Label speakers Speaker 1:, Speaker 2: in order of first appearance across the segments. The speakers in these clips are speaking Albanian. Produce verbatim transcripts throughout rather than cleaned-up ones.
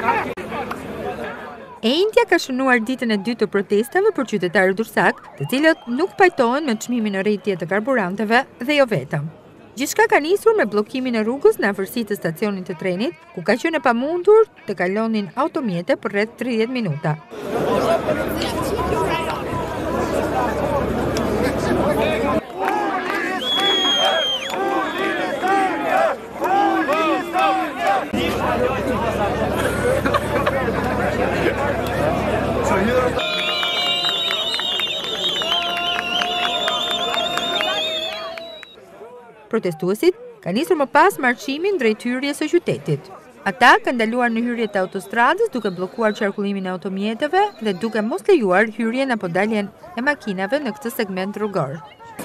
Speaker 1: E India ka shënuar ditën e dytë të protestave për qytetarët dursak, të cilët nuk pajtohen me çmimin e rritje të karburanteve dhe jo vetëm. Gjithçka ka nisur me bllokimin e rrugës në afërsi të stacionit të trenit, ku ka qenë e pamundur të kalonin automjete për rreth tridhjetë minuta. Protestuesit ka nisur më pas marqimin drejt hyrjes së qytetit. Ata kanë ndaluar në hyrjet e autostradës duke bllokuar qarkullimin e automjeteve dhe duke mos lejuar hyrjen apo daljen e makinave në këtë segment rrugor.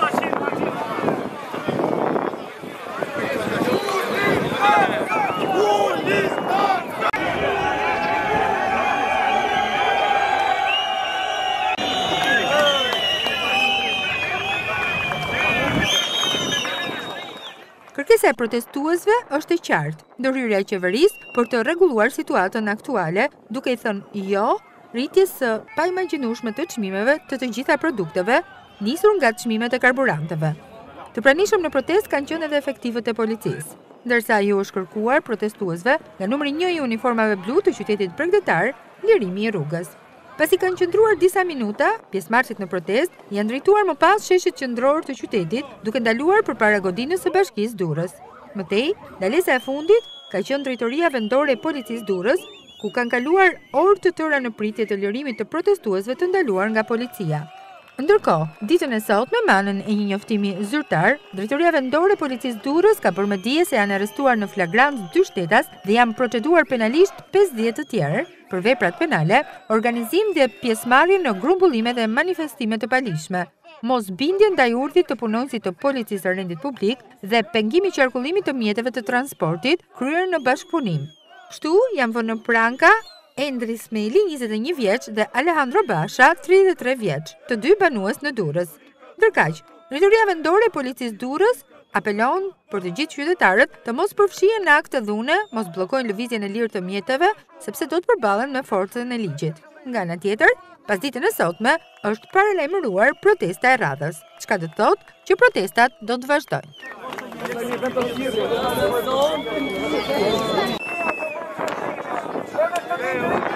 Speaker 1: Kërkesa e protestuesve është e qartë, ndërhyrja e qeverisë për të rregulluar situatën aktuale, duke i thënë jo rritjes së paimagjinueshme të çmimeve të të gjitha produkteve, nisur nga çmimet e karburanteve. Të pranishëm në protestë kanë qenë edhe efektivët e policisë, ndërsa ajo është kërkuar protestuesve nga numri një i uniformave blu të qytetit bregdetar, lirimi i rrugës. Pasi kanë qëndruar disa minuta, pjesëmarrësit në protestë janë drejtuar më pas sheshit qendror të qytetit, duke ndaluar përpara godinës së Bashkisë Durrës. Mëtej, ndalesa e fundit ka qenë drejtoria vendore e policisë Durrës, ku kanë kaluar orë të tëra në pritje të lirimit të protestuesve të ndaluar nga policia. Ndërkohë, ditën e sotme me anën e një njoftimi zyrtar, drejtoria vendore e policisë Durrës ka bërë më dije se janë arrestuar në flagrant dy shtetas dhe janë proceduar penalisht pesëdhjetë të tjerë për veprat penale, organizim dhe pjesëmarrje në grumbullime dhe manifestime të palishme, mosbindje ndaj urdhit të punonësit të policisë së rendit publik dhe pengimi i qarkullimit të mjeteve të transportit kryer në bashkëpunim. Kështu janë vënë në pranka Endri Smeli, njëzet e një vjeç, dhe Alejandro Basha, tridhjetë e tre vjeç, të dy banues në Durrës. Ndërkaq, drejtoria vendore e policisë Durrës apelon për të gjithë qytetarët të mos përfshihen në akte dhune, mos bllokojnë lëvizjen e lirë të mjeteve, sepse do të përballën me forcën e ligjit. Nga ana tjetër, pas ditën e sotme është paralajmëruar protesta e radhës, çka do të thotë që protestat do të vazhdojnë.
Speaker 2: Hey,